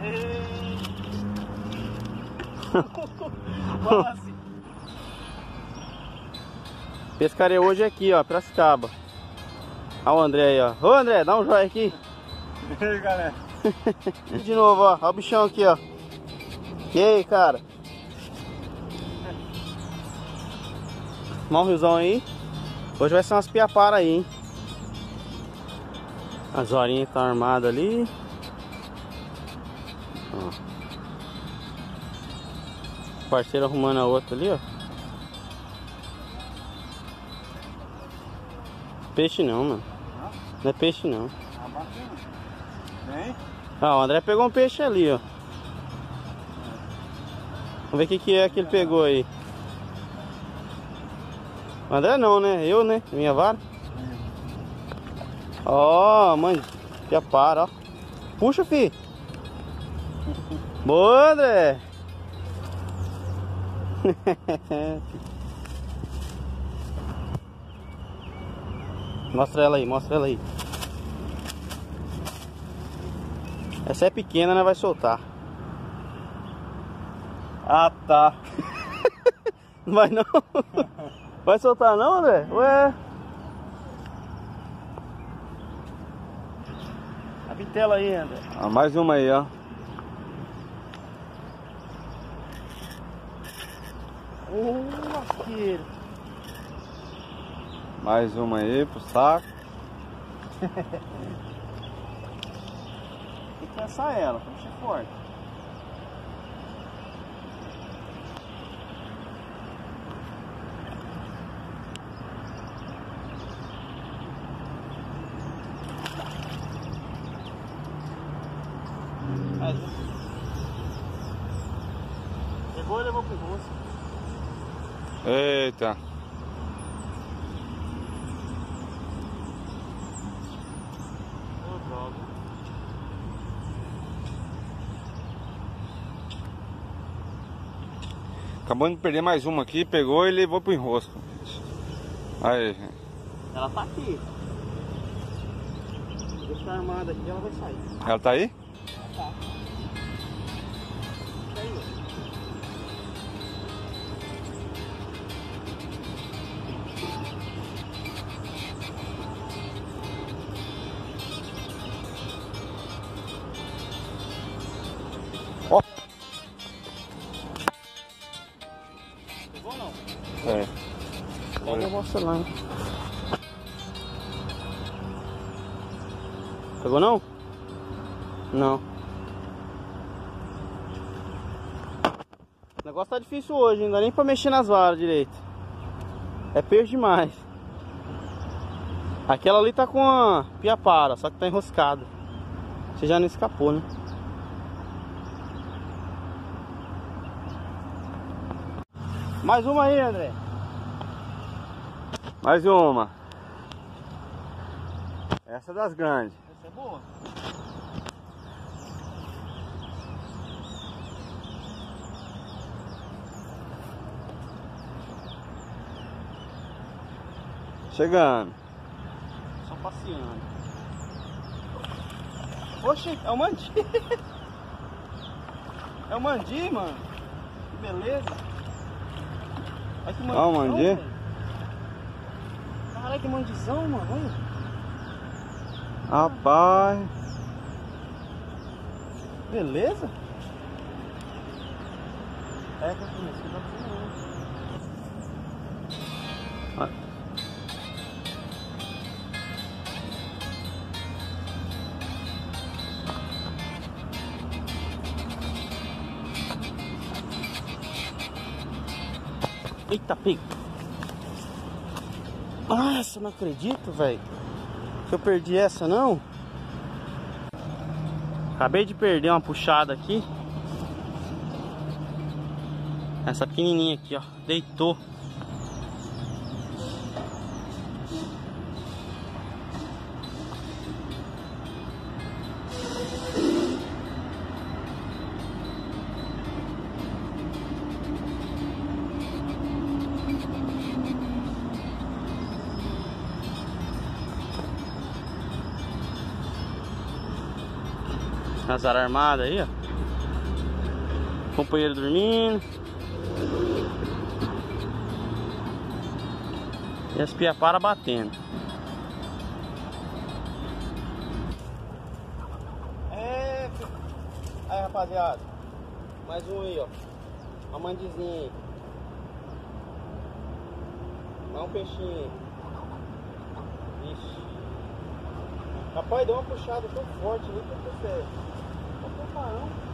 Quase. Pescaria hoje aqui, ó, Piracicaba. Olha o André aí, ó. Ô André, dá um joinha aqui. E aí, galera? De novo, ó. Olha o bichão aqui, ó. E aí, cara? Tomar um riozão aí. Hoje vai ser umas piaparas aí, hein? As horinhas estão armadas ali. Ó. O parceiro arrumando a outra ali, ó. Peixe não, mano. Não é peixe não. Ah, o André pegou um peixe ali, ó. Vamos ver o que é que ele pegou aí. O André não, né? Eu, né? Minha vara. Ó, mãe. Já para, ó. Puxa, fi. Boa, André. Mostra ela aí, mostra ela aí. Essa é pequena, né? Vai soltar. Ah, tá. Não vai não? Vai soltar não, André? Ué. A vitela aí, André. Ah, mais uma aí, ó. Lasqueiro. Mais uma aí pro saco. Tem que cansar ela, pra mexer forte. Pegou e levou pro rosto. Eita. Oh, droga. Acabamos de perder mais uma aqui, pegou e levou pro enrosco. Aí. Ela tá aqui. Deixa armada aqui, ela vai sair. Ela tá aí? Tá. Deixa aí, ó. Ó. Pegou ou não? É. Pega o vosso lá, hein? Pegou não? Não. O negócio tá difícil hoje, não dá nem pra mexer nas varas direito. É peixe demais. Aquela ali tá com a piapara, só que tá enroscada. Você já não escapou, né? Mais uma aí, André. Mais uma. Essa é das grandes. Essa é boa. Chegando. Só passeando. Oxe, é o mandi. É o mandi, mano. Que beleza. Olha que mandizão. Ó, o mandi. Velho. Caralho, que mandizão, mano. Olha. Rapaz. Beleza? É que eu comecei a fazer. Eita, pega. Nossa, não acredito, velho. Que eu perdi essa, não. Acabei de perder uma puxada aqui. Essa pequenininha aqui, ó. Deitou. As aras armadas aí, ó. Companheiro dormindo. E as piaparas batendo. É. Aí, rapaziada. Mais um aí, ó. Uma mandizinha aí. Mais um peixinho aí. Ixi. Rapaz, deu uma puxada tão forte ali que eu pensei. Não tô parando.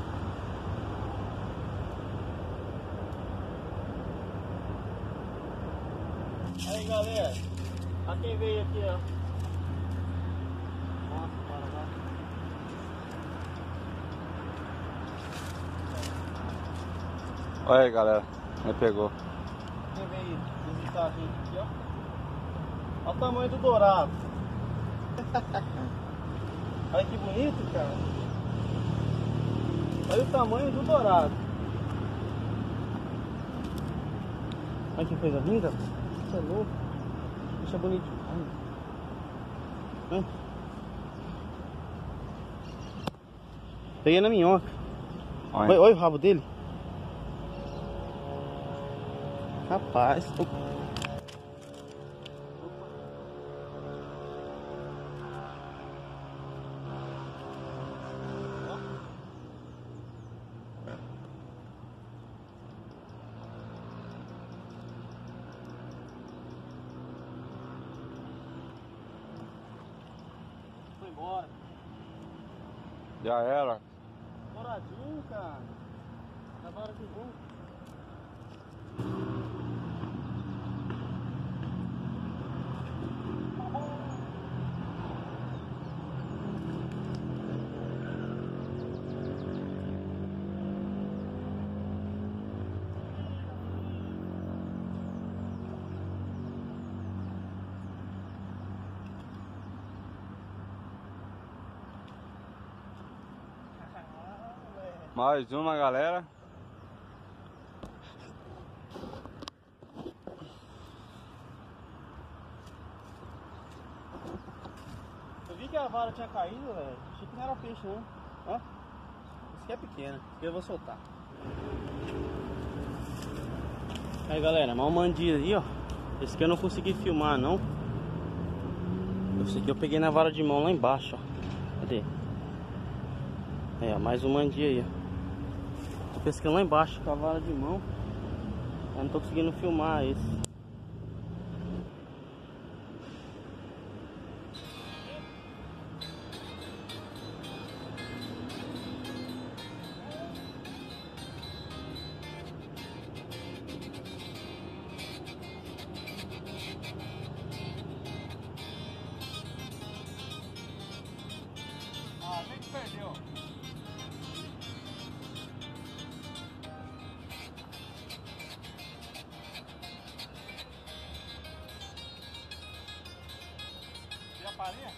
Aí, galera. Olha quem veio aqui, ó. Nossa, bora lá. Olha aí, galera. Ele pegou. Quem veio visitar a gente aqui, ó. Olha o tamanho do dourado. Olha que bonito, cara. Olha o tamanho do dourado. Olha que coisa linda. Isso é louco. Isso é bonito. Peguei na minhoca. Olha. Olha o rabo dele. Rapaz. Foi embora. Já era. Douradinho, cara. Agora que bom. Mais uma, galera. Eu vi que a vara tinha caído, velho. Achei que não era peixe, não. Ó. Esse aqui é pequeno. Esse aqui eu vou soltar. Aí, galera, mal mandinha aí, ó. Esse aqui eu não consegui filmar, não. Esse aqui eu peguei na vara de mão lá embaixo, ó. Cadê? Aí, ó, mais um mandia aí, ó. Tô pescando lá embaixo com a vara de mão. Eu não tô conseguindo filmar esse. Ah, nem que perdeu. E a farinha?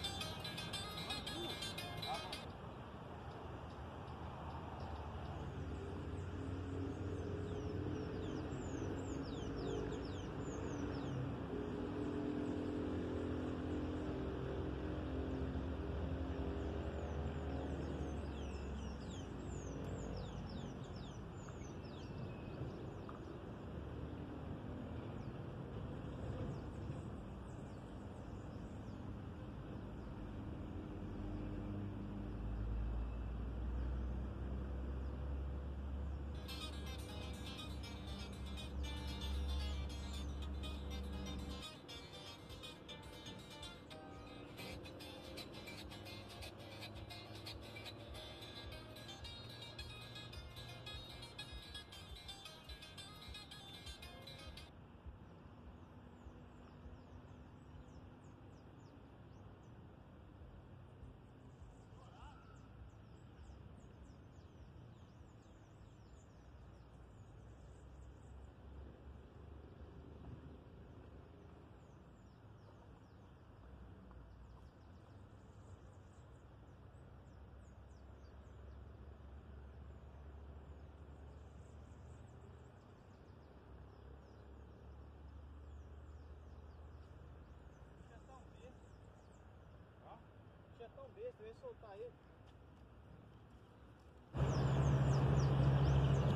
É tão besta, eu ia soltar ele.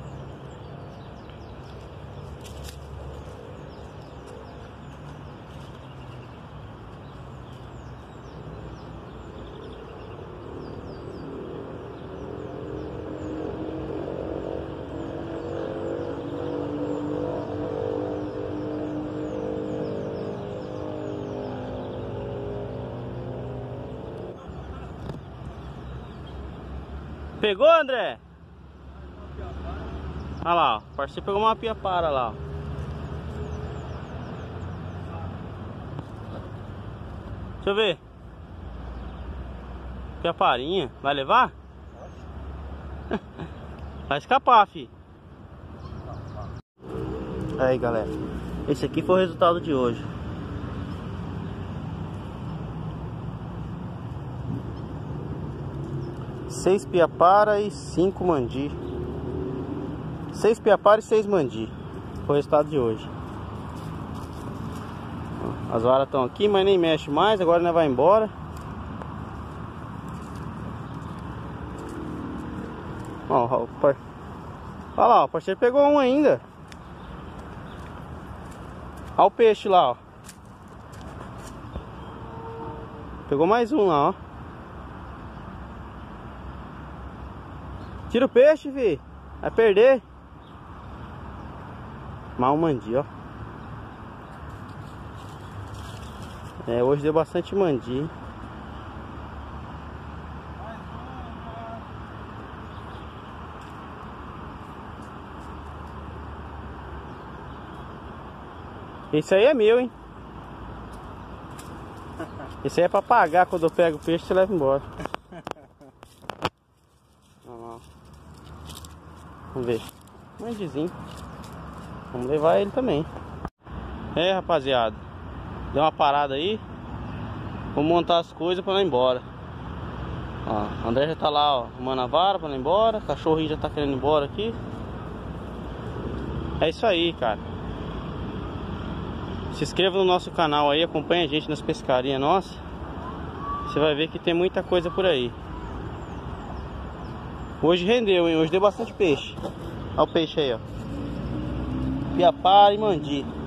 Pegou, André? Olha lá, ó. O parceiro pegou uma piapara lá, ó. Deixa eu ver. Piaparinha. Vai levar? Vai escapar, fi. Aí, galera. Esse aqui foi o resultado de hoje. Seis piapara e 5 mandi. 6 piapara e 6 mandi. Foi o resultado de hoje. As varas estão aqui, mas nem mexe mais. Agora nós vai embora. Ó, olha lá, o parceiro pegou um ainda. Olha o peixe lá, ó. Pegou mais um lá, ó. Tira o peixe, vi. Vai perder. Mal mandi, ó. É, hoje deu bastante mandi. Esse aí é meu, hein? Esse aí é pra pagar. Quando eu pego o peixe, você leva embora. Vamos ver. Mandizinho. Vamos levar ele também. É, rapaziada. Deu uma parada aí. Vou montar as coisas pra ir embora. Ó, o André já tá lá, ó, arrumando a vara pra ir embora. O cachorrinho já tá querendo ir embora aqui. É isso aí, cara. Se inscreva no nosso canal aí, acompanha a gente nas pescarias nossas. Você vai ver que tem muita coisa por aí. Hoje rendeu, hein? Hoje deu bastante peixe. Olha o peixe aí, ó. Piapara e mandi.